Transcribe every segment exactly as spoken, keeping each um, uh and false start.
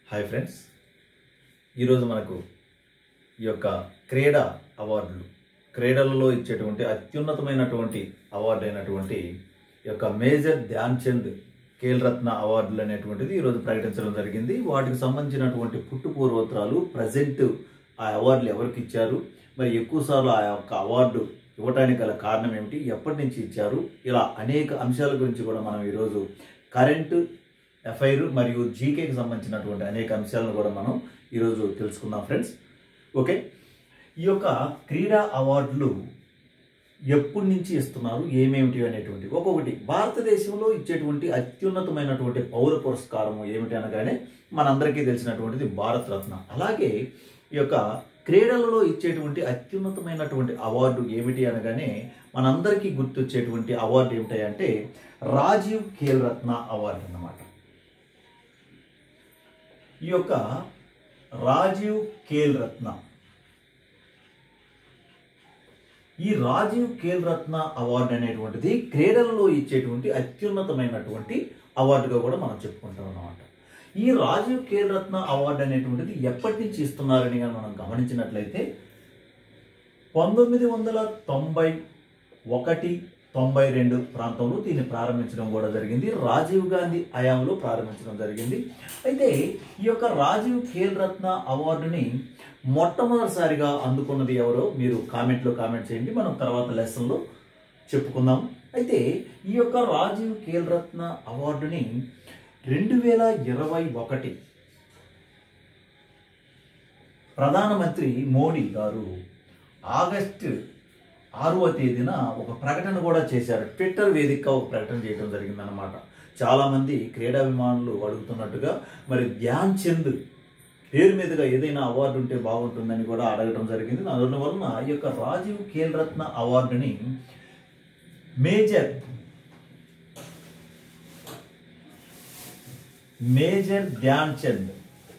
Hi friends, ఈరోజు మనకు ఈ యొక్క క్రీడా అవార్డులు క్రీడలలో ఇచ్చేటువంటి అత్యున్నతమైనటువంటి అవార్డు అయినటువంటి ఈ యొక్క మేజర్ ధ్యాన్ చంద్ ఖేల్ రత్న అవార్డులు అనేటువంటిది ఈరోజు ప్రకటించడం జరిగింది. వాటికి సంబంధించినటువంటి పుట్టు పూర్వోత్తరాలు, ప్రజెంట్ ఆ అవార్డులు ఎవరికి ఇచ్చారు, మరి ఎక్కువసార్లు ఆ యొక్క అవార్డు ఇవ్వడానికి గల కారణం ఏమిటి, ఎప్పటి నుంచి ఇచ్చారు, ఇలా అనేక అంశాల గురించి కూడా మనం ఈరోజు కరెంటు ఎఫ్ఐఆర్ మరియు జీకేకి సంబంధించినటువంటి అనేక అంశాలను కూడా మనం ఈరోజు తెలుసుకుందాం ఫ్రెండ్స్. ఓకే, ఈ యొక్క క్రీడా అవార్డులు ఎప్పటి నుంచి ఇస్తున్నారు, ఏమేమిటి అనేటువంటి ఒక్కొక్కటి భారతదేశంలో ఇచ్చేటువంటి అత్యున్నతమైనటువంటి పౌర పురస్కారము ఏమిటి అనగానే మనందరికీ తెలిసినటువంటిది భారత రత్న. అలాగే ఈ యొక్క క్రీడలలో ఇచ్చేటువంటి అత్యున్నతమైనటువంటి అవార్డు ఏమిటి అనగానే మనందరికీ గుర్తొచ్చేటువంటి అవార్డు ఏమిటి అంటే రాజీవ్ ఖేల్ రత్న అవార్డు అన్నమాట. ఈ యొక్క రాజీవ్ ఖేల్ రత్న ఈ రాజీవ్ ఖేల్ రత్న అవార్డు అనేటువంటిది క్రీడలలో ఇచ్చేటువంటి అత్యున్నతమైనటువంటి అవార్డుగా కూడా మనం చెప్పుకుంటాం అన్నమాట. ఈ రాజీవ్ ఖేల్ రత్న అవార్డు అనేటువంటిది ఎప్పటి నుంచి ఇస్తున్నారని మనం గమనించినట్లయితే పంతొమ్మిది వందల తొంభై ఒకటి తొంభై రెండు ప్రాంతంలో దీన్ని ప్రారంభించడం కూడా జరిగింది. రాజీవ్ గాంధీ హయాంలో ప్రారంభించడం జరిగింది. అయితే ఈ యొక్క రాజీవ్ ఖేల్ రత్న అవార్డుని మొట్టమొదటిసారిగా అందుకున్నది ఎవరో మీరు కామెంట్లో కామెంట్ చేయండి, మనం తర్వాత లెసన్లో చెప్పుకుందాం. అయితే ఈ యొక్క రాజీవ్ ఖేల్ రత్న అవార్డుని రెండు వేల ఇరవై ఒకటి ప్రధానమంత్రి మోడీ గారు ఆగస్టు ఆరవ తేదీన ఒక ప్రకటన కూడా చేశారు. ట్విట్టర్ వేదికగా ఒక ప్రకటన చేయడం జరిగిందనమాట. చాలామంది క్రీడాభిమానులు అడుగుతున్నట్టుగా మరి ధ్యాన్ చంద్ పేరు మీదుగా ఏదైనా అవార్డు ఉంటే బాగుంటుందని కూడా అడగడం జరిగింది. అందువలన ఈ యొక్క రాజీవ్ ఖేల్ రత్న అవార్డుని మేజర్ మేజర్ ధ్యాన్ చంద్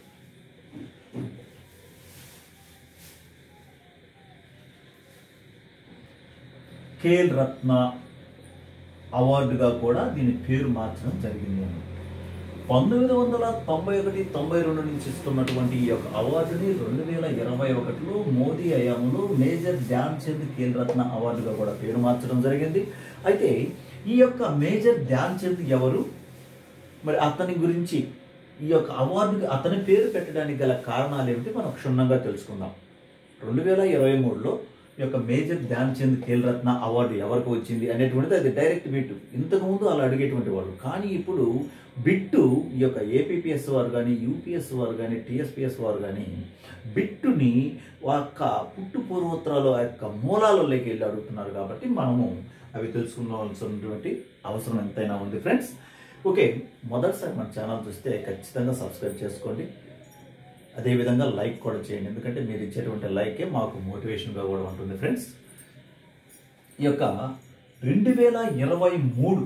ఖేల్ రత్న అవార్డుగా కూడా దీని పేరు మార్చడం జరిగింది. పంతొమ్మిది వందల తొంభై ఒకటి తొంభై రెండు నుంచి ఇస్తున్నటువంటి ఈ యొక్క అవార్డుని రెండు వేల ఇరవై ఒకటిలో మోదీ హయాంలో మేజర్ ధ్యాన్ చంద్ ఖేల్ రత్న అవార్డుగా కూడా పేరు మార్చడం జరిగింది. అయితే ఈ యొక్క మేజర్ ధ్యాన్ చంద్ ఎవరు, మరి అతని గురించి ఈ యొక్క అవార్డుకి అతని పేరు పెట్టడానికి గల కారణాలు ఏమిటి మనం క్షుణ్ణంగా తెలుసుకుందాం. రెండు వేల ఇరవై మూడులో ఈ యొక్క మేజర్ ధ్యాన్ చంద్ ఖేల్ రత్న అవార్డు ఎవరికి వచ్చింది అనేటువంటిది అది డైరెక్ట్ బిట్. ఇంతకుముందు అలా అడిగేటువంటి వాళ్ళు, కానీ ఇప్పుడు బిట్టు ఈ యొక్క ఏపీపీఎస్ వారు కానీ, యూపీఎస్ వారు కానీ, టీఎస్పీఎస్ వారు కానీ బిట్టుని యొక్క పుట్టు పూర్వోత్తరాలు ఆ యొక్క మూలాలలోకి వెళ్ళి అడుగుతున్నారు. కాబట్టి మనము అవి తెలుసుకోవాల్సినటువంటి అవసరం ఎంతైనా ఉంది ఫ్రెండ్స్. ఓకే, మొదటిసారి మన ఛానల్ చూస్తే ఖచ్చితంగా సబ్స్క్రైబ్ చేసుకోండి, అదేవిధంగా లైక్ కూడా చేయండి, ఎందుకంటే మీరు ఇచ్చేటువంటి లైకే మాకు మోటివేషన్గా కూడా ఉంటుంది ఫ్రెండ్స్. ఈ యొక్క రెండు వేల ఇరవై మూడు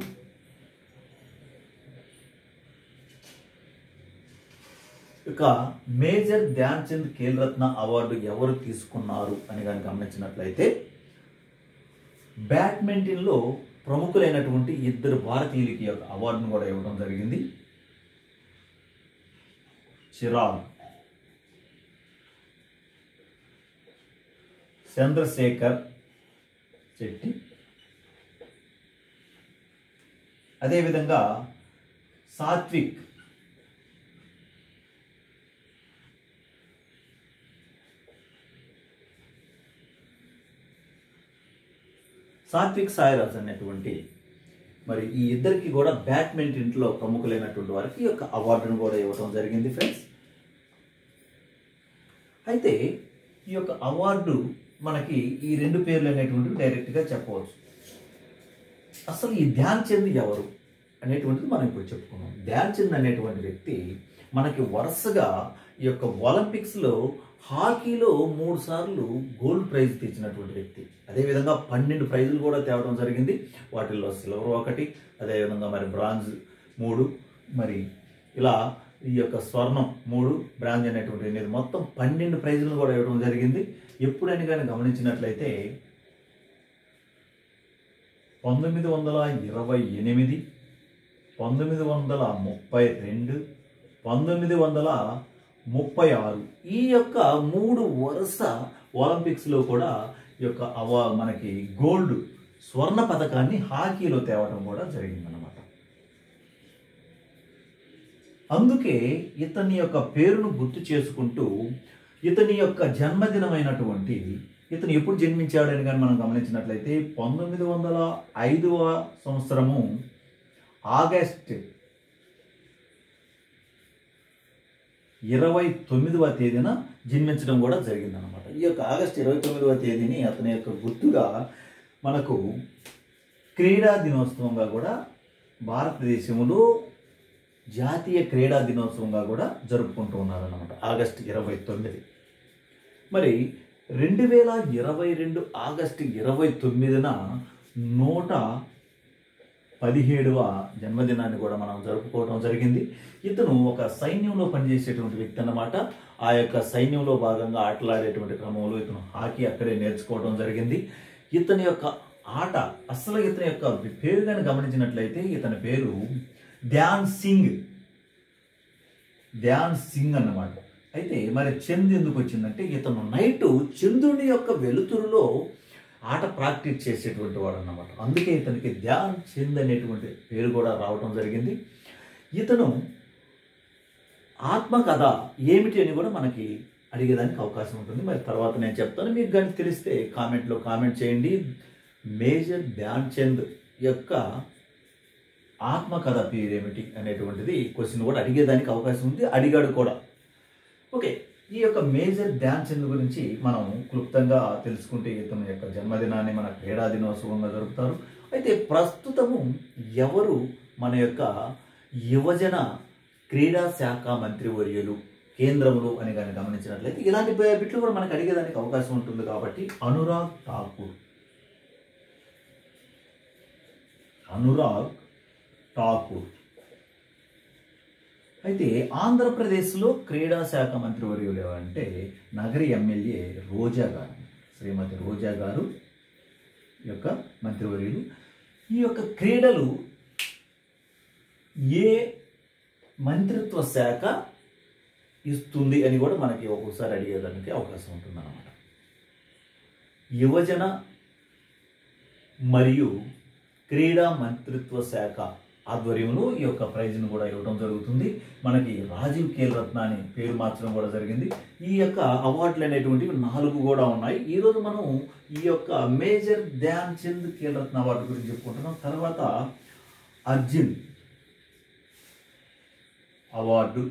యొక్క మేజర్ ధ్యాన్ చంద్ ఖేల్ రత్న అవార్డు ఎవరు తీసుకున్నారు అని కానీ గమనించినట్లయితే బ్యాడ్మింటన్లో ప్రముఖులైనటువంటి ఇద్దరు భారతీయులకి యొక్క అవార్డును కూడా ఇవ్వడం జరిగింది. చిరాగ్ చంద్రశేఖర్ శెట్టి, అదేవిధంగా సాత్విక్ సాత్విక్ సాయిరాజ్ అనేటువంటి మరి ఈ ఇద్దరికి కూడా బ్యాడ్మింటన్లో ప్రముఖులైనటువంటి వారికి ఈ యొక్క అవార్డును కూడా ఇవ్వడం జరిగింది ఫ్రెండ్స్. అయితే ఈ యొక్క అవార్డు మనకి ఈ రెండు పేర్లు అనేటువంటివి డైరెక్ట్గా చెప్పవచ్చు. అసలు ఈ ధ్యాన్ చంద్ ఎవరు అనేటువంటిది మనం ఇప్పుడు చెప్పుకున్నాం. ధ్యాన్ చంద్ అనేటువంటి వ్యక్తి మనకి వరుసగా ఈ యొక్క ఒలింపిక్స్లో హాకీలో మూడు సార్లు గోల్డ్ ప్రైజ్ తెచ్చినటువంటి వ్యక్తి. అదేవిధంగా పన్నెండు ప్రైజులు కూడా తేవడం జరిగింది. వాటిల్లో సిల్వర్ ఒకటి, అదేవిధంగా మరి బ్రాంజ్ మూడు, మరి ఇలా ఈ యొక్క స్వర్ణం మూడు, బ్రాంజ్ అనేటువంటి అనేది మొత్తం పన్నెండు ప్రైజులను కూడా ఇవ్వడం జరిగింది. ఎప్పుడైనా కానీ గమనించినట్లయితే పంతొమ్మిది వందల ఇరవై ఎనిమిది పంతొమ్మిది వందల ముప్పై రెండు పంతొమ్మిది వందల ముప్పై ఆరు ఈ యొక్క మూడు వరుస ఒలింపిక్స్లో కూడా ఈ యొక్క అవ మనకి గోల్డ్ స్వర్ణ పథకాన్ని హాకీలో తేవడం కూడా జరిగిందనమాట. అందుకే ఇతని యొక్క పేరును గుర్తు చేసుకుంటూ ఇతని యొక్క జన్మదినమైనటువంటి ఇతను ఎప్పుడు జన్మించాడని కానీ మనం గమనించినట్లయితే పంతొమ్మిది వందల ఐదవ సంవత్సరము ఆగస్ట్ ఇరవై తొమ్మిదవ తేదీన జన్మించడం కూడా జరిగిందనమాట. ఈ యొక్క ఆగస్టు ఇరవై తొమ్మిదవ తేదీని అతని యొక్క గుర్తుగా మనకు క్రీడా దినోత్సవంగా కూడా భారతదేశంలో జాతీయ క్రీడా దినోత్సవంగా కూడా జరుపుకుంటూ ఉన్నారన్నమాట ఆగస్టు ఇరవై తొమ్మిది. మరి రెండు వేల ఇరవై రెండు ఆగస్టు ఇరవై తొమ్మిదిన నూట పదిహేడవ జన్మదినాన్ని కూడా మనం జరుపుకోవడం జరిగింది. ఇతను ఒక సైన్యంలో పనిచేసేటువంటి వ్యక్తి అన్నమాట. ఆ యొక్క సైన్యంలో భాగంగా ఆటలాడేటువంటి క్రమంలో ఇతను హాకీ అక్కడే నేర్చుకోవడం జరిగింది. ఇతని యొక్క ఆట అసలు ఇతని యొక్క పేరు కానీ గమనించినట్లయితే ఇతని పేరు ధ్యాన్ సింగ్ ధ్యాన్ సింగ్ అన్నమాట. అయితే మరి చంద్ ఎందుకు వచ్చిందంటే ఇతను నైట్ చంద్రుని యొక్క వెలుతురులో ఆట ప్రాక్టీస్ చేసేటువంటి వాడు అన్నమాట. అందుకే ఇతనికి ధ్యాన్ చంద్ అనేటువంటి పేరు కూడా రావడం జరిగింది. ఇతను ఆత్మకథ ఏమిటి అని కూడా మనకి అడిగేదానికి అవకాశం ఉంటుంది. మరి తర్వాత నేను చెప్తాను. మీకు కానీ తెలిస్తే కామెంట్లో కామెంట్ చేయండి. మేజర్ ధ్యాన్ చంద్ యొక్క ఆత్మకథ పేరు ఏమిటి అనేటువంటిది క్వశ్చన్ కూడా అడిగేదానికి అవకాశం ఉంది. అడిగాడు కూడా. ఓకే, ఈ యొక్క మేజర్ ధ్యాన్ చంద్ గురించి మనం క్లుప్తంగా తెలుసుకుంటే ఇతని యొక్క జన్మదినాన్ని మన క్రీడా దినోత్సవంగా జరుపుతారు. అయితే ప్రస్తుతము ఎవరు మన యొక్క యువజన క్రీడా శాఖ మంత్రివర్యులు కేంద్రంలో అని కానీ గమనించినట్లయితే ఇలాంటి బిట్లు కూడా మనకు అడిగేదానికి అవకాశం ఉంటుంది. కాబట్టి అనురాగ్ ఠాకూర్ అనురాగ్ ఠాకూర్ అయితే ఆంధ్రప్రదేశ్లో క్రీడా శాఖ మంత్రివర్యులు ఎవరంటే నగరి ఎమ్మెల్యే రోజా గారు, శ్రీమతి రోజా గారు యొక్క మంత్రివర్యులు. ఈ యొక్క క్రీడలు ఏ మంత్రిత్వ శాఖ ఇస్తుంది అని కూడా మనకి ఒక్కొక్కసారి అడిగేదానికి అవకాశం ఉంటుంది అన్నమాట. యువజన మరియు క్రీడా మంత్రిత్వ శాఖ ఆధ్వర్యంలో ఈ యొక్క ప్రైజ్ను కూడా ఇవ్వడం జరుగుతుంది. మనకి రాజీవ్ ఖేల్ రత్న అని పేరు మార్చడం కూడా జరిగింది. ఈ యొక్క అవార్డులు అనేటువంటివి నాలుగు కూడా ఉన్నాయి. ఈరోజు మనం ఈ యొక్క మేజర్ ధ్యాన్ చంద్ ఖేల్ రత్న అవార్డు గురించి చెప్పుకుంటున్నాం. తర్వాత అర్జున్ అవార్డు,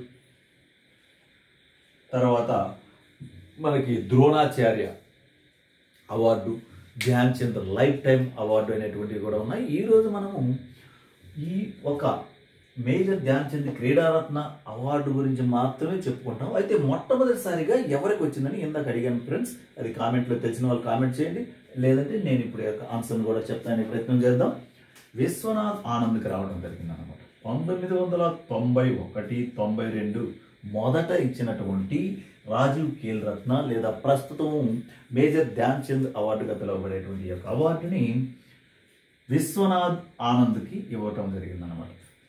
తర్వాత మనకి Dronacharya award, Dhyan Chand lifetime award అనేటువంటివి కూడా ఉన్నాయి. ఈరోజు మనము ఈ ఒక మేజర్ ధ్యాన్ చంద్ క్రీడారత్న అవార్డు గురించి మాత్రమే చెప్పుకుంటాం. అయితే మొట్టమొదటిసారిగా ఎవరికి వచ్చిందని ఇందాక అడిగాను ఫ్రెండ్స్. అది కామెంట్లో తెలిసిన వాళ్ళు కామెంట్ చేయండి. లేదంటే నేను ఇప్పుడు యొక్క ఆన్సర్ని కూడా చెప్తానికి ప్రయత్నం చేద్దాం. విశ్వనాథ్ ఆనంద్కి రావడం జరిగింది అన్నమాట. పంతొమ్మిది వందల తొంభై ఒకటి తొంభై రెండు మొదట ఇచ్చినటువంటి రాజీవ్ ఖేల్ రత్న లేదా ప్రస్తుతం మేజర్ ధ్యాన్ చంద్ అవార్డుగా పిలువబడేటువంటి యొక్క అవార్డుని విశ్వనాథ్ ఆనంద్కి ఇవ్వటం జరిగిందన్నమాట.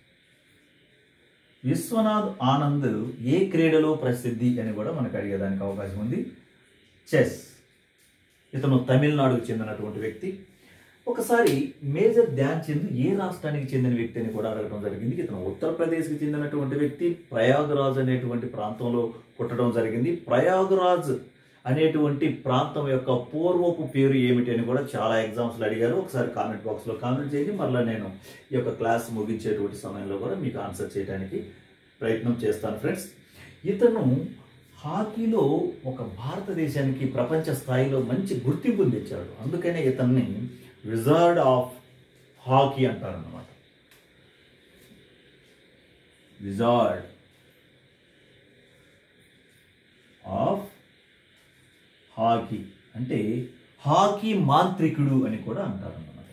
విశ్వనాథ్ ఆనంద్ ఏ క్రీడలో ప్రసిద్ధి అని కూడా మనకు అడిగేదానికి అవకాశం ఉంది. చెస్. ఇతను తమిళనాడుకు చెందినటువంటి వ్యక్తి. ఒకసారి మేజర్ ధ్యాన్ చంద్ ఏ రాష్ట్రానికి చెందిన వ్యక్తి అని కూడా అడగడం జరిగింది. ఇతను ఉత్తరప్రదేశ్కి చెందినటువంటి వ్యక్తి. ప్రయాగ్రాజ్ అనేటువంటి ప్రాంతంలో పుట్టడం జరిగింది. ప్రయాగ్రాజ్ అనేటువంటి ప్రాంతం యొక్క పూర్వపు పేరు ఏమిటి అని కూడా చాలా ఎగ్జామ్స్లో అడిగారు. ఒకసారి కామెంట్ బాక్స్లో కామెంట్ చేయండి. మరలా నేను ఈ యొక్క క్లాస్ ముగించేటువంటి సమయంలో కూడా మీకు ఆన్సర్ చేయడానికి ప్రయత్నం చేస్తాను ఫ్రెండ్స్. ఇతను హాకీలో ఒక భారతదేశానికి ప్రపంచ స్థాయిలో మంచి గుర్తింపు తెచ్చాడు. అందుకనే ఇతన్ని విజార్డ్ ఆఫ్ హాకీ అంటారన్నమాట. విజార్డ్ ఆఫ్ హాకీ అంటే హాకీ మాంత్రికుడు అని కూడా అంటారన్నమాట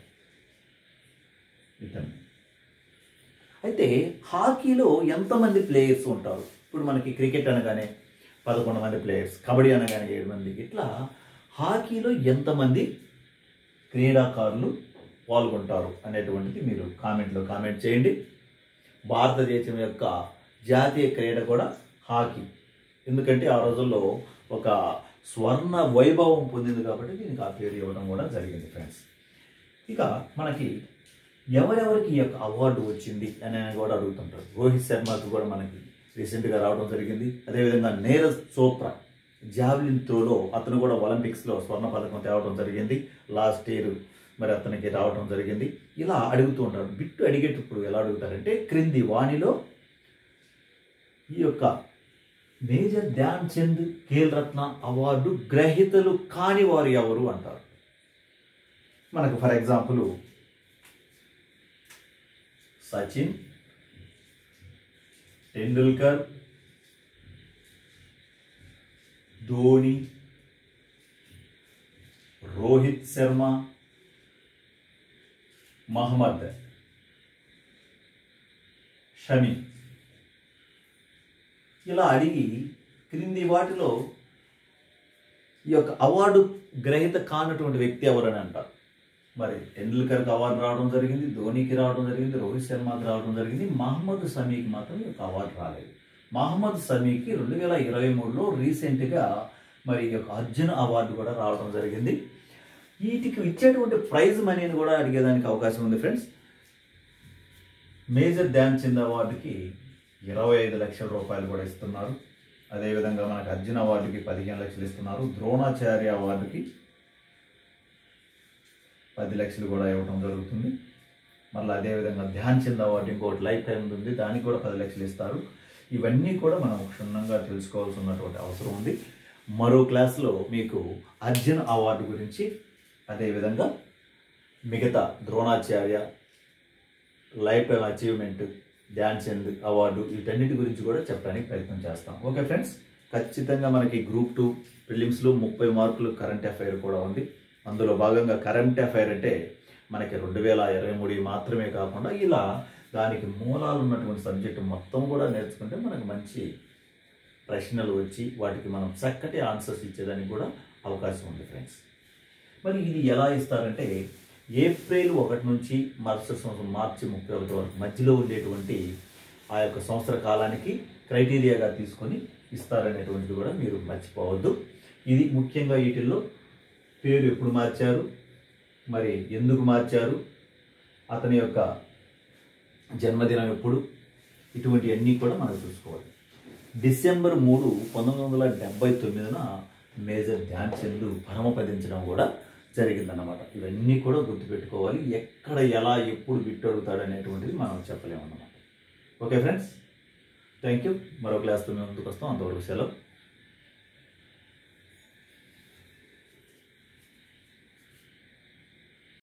ఇతను. అయితే హాకీలో ఎంతమంది ప్లేయర్స్ ఉంటారు? ఇప్పుడు మనకి క్రికెట్ అనగానే పదకొండు మంది ప్లేయర్స్, కబడ్డీ అనగానే ఏడు మంది, ఇట్లా హాకీలో ఎంతమంది క్రీడాకారులు పాల్గొంటారు అనేటువంటిది మీరు కామెంట్లో కామెంట్ చేయండి. భారతదేశం యొక్క జాతీయ క్రీడ కూడా హాకీ. ఎందుకంటే ఆ రోజుల్లో ఒక స్వర్ణ వైభవం పొందింది కాబట్టి దీనికి ఆ పేరు ఇవ్వడం కూడా జరిగింది ఫ్రెండ్స్. ఇక మనకి ఎవరెవరికి ఈ యొక్క అవార్డు వచ్చింది అని కూడా అడుగుతుంటారు. రోహిత్ శర్మకు కూడా మనకి రీసెంట్గా రావడం జరిగింది. అదేవిధంగా నీరజ్ చోప్రా జావెలిన్ త్రోలో అతను కూడా ఒలింపిక్స్లో స్వర్ణ పథకం తేవడం జరిగింది. లాస్ట్ ఇయర్ మరి అతనికి రావడం జరిగింది. ఇలా అడుగుతూ ఉంటారు. బిట్టు అడిగేటప్పుడు ఎలా అడుగుతారంటే క్రింది వాణిలో ఈ యొక్క మేజర్ ధ్యాన్ చంద్ ఖేల్ రత్న అవార్డు గ్రహీతలు కాని వారు ఎవరు అంటారు. మనకు ఫర్ ఎగ్జాంపుల్ సచిన్ టెండూల్కర్, ధోని, రోహిత్ శర్మ, మహమ్మద్ షమి ఇలా అడిగి క్రింది వాటిలో ఈ యొక్క అవార్డు గ్రహీత కానటువంటి వ్యక్తి ఎవరని అంటారు. మరి టెండూల్కర్కి అవార్డు రావడం జరిగింది, ధోనికి రావడం జరిగింది, రోహిత్ శర్మకి రావడం జరిగింది. మహమ్మద్ షమీకి మాత్రం ఈ యొక్క అవార్డు రాలేదు. మహమ్మద్ షమీకి రెండు వేల ఇరవై మూడులో రీసెంట్గా మరి ఈ యొక్క అర్జున్ అవార్డు కూడా రావడం జరిగింది. వీటికి ఇచ్చేటువంటి ప్రైజ్ మనీని కూడా అడిగేదానికి అవకాశం ఉంది ఫ్రెండ్స్. మేజర్ ధ్యాన్ చంద్ అవార్డుకి ఇరవై ఐదు లక్షల రూపాయలు కూడా ఇస్తున్నారు. అదేవిధంగా మనకు అర్జున్ అవార్డుకి పదిహేను లక్షలు ఇస్తున్నారు. ద్రోణాచార్య అవార్డుకి పది లక్షలు కూడా ఇవ్వడం జరుగుతుంది. మళ్ళీ అదేవిధంగా ధ్యాన్ చంద్ అవార్డు ఇంకోటి లైఫ్ టైం ఉంది, దానికి కూడా పది లక్షలు ఇస్తారు. ఇవన్నీ కూడా మనం క్షుణ్ణంగా తెలుసుకోవాల్సి ఉన్నటువంటి అవసరం ఉంది. మరో క్లాస్లో మీకు అర్జున్ అవార్డు గురించి, అదేవిధంగా మిగతా Dronacharya, lifetime achievement, Dhyan Chand award వీటన్నిటి గురించి కూడా చెప్పడానికి ప్రయత్నం చేస్తాం. ఓకే ఫ్రెండ్స్, ఖచ్చితంగా మనకి గ్రూప్ టూ ప్రిలిమ్స్లో ముప్పై మార్కులు కరెంట్ అఫైర్ కూడా ఉంది. అందులో భాగంగా కరెంట్ అఫైర్ అంటే మనకి రెండు వేల ఇరవై మూడు మాత్రమే కాకుండా ఇలా దానికి మూలాలు ఉన్నటువంటి సబ్జెక్టు మొత్తం కూడా నేర్చుకుంటే మనకు మంచి ప్రశ్నలు వచ్చి వాటికి మనం చక్కటి ఆన్సర్స్ ఇచ్చేదానికి కూడా అవకాశం ఉంది ఫ్రెండ్స్. మరి ఇది ఎలా ఇస్తారంటే ఏప్రిల్ ఒకటి నుంచి మరుసటి సంవత్సరం మార్చి ముప్పై ఒకటి వరకు మధ్యలో ఉండేటువంటి ఆ యొక్క సంవత్సర కాలానికి క్రైటీరియాగా తీసుకొని ఇస్తారనేటువంటిది కూడా మీరు మర్చిపోవద్దు. ఇది ముఖ్యంగా వీటిల్లో పేరు ఎప్పుడు మార్చారు, మరి ఎందుకు మార్చారు, అతని యొక్క జన్మదినం ఎప్పుడు, ఇటువంటి అన్నీ కూడా మనం చూసుకోవాలి. డిసెంబర్ మూడు పంతొమ్మిది వందల డెబ్బై తొమ్మిదిన మేజర్ ధ్యాన్ చంద్ పరమపదించడం కూడా జరిగిందన్నమాట. ఇవన్నీ కూడా గుర్తుపెట్టుకోవాలి. ఎక్కడ ఎలా ఎప్పుడు బిట్టు అడుగుతాడు అనేటువంటిది మనం చెప్పలేమన్నమాట. Okay friends, thank you. మరో క్లాస్తో మేము ముందుకు వస్తాం. అంతవరకు సెలవు.